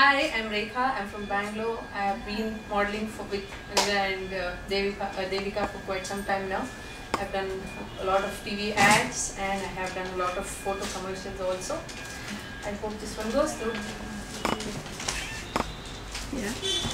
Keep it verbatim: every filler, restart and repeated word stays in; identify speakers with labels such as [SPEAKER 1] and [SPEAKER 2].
[SPEAKER 1] Hi, I'm Rekha. I'm from Bangalore. I have been modeling for with Anila and uh, Devika, uh, Devika for quite some time now. I've done a lot of T V ads and I have done a lot of photo commercials also. I hope this one goes through.
[SPEAKER 2] Yeah.